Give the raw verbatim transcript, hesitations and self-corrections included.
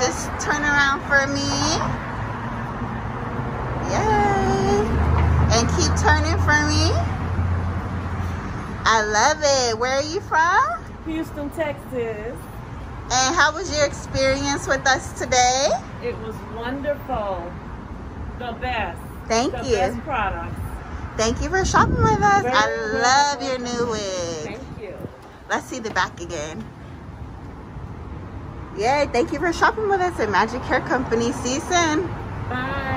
just turn around for me. Yay. And keep turning for me. I love it. Where are you from? Houston, Texas. And how was your experience with us today? It was wonderful. The best. Thank the you. The best products. Thank you for shopping with us. Very I well love welcome. your new wig. Thank you. Let's see the back again. Yay, thank you for shopping with us at Magic Hair Company. See you soon. Bye.